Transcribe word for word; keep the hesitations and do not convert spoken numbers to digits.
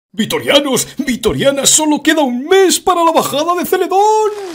Vitorianos, vitorianas, solo queda un mes para la bajada de Celedón.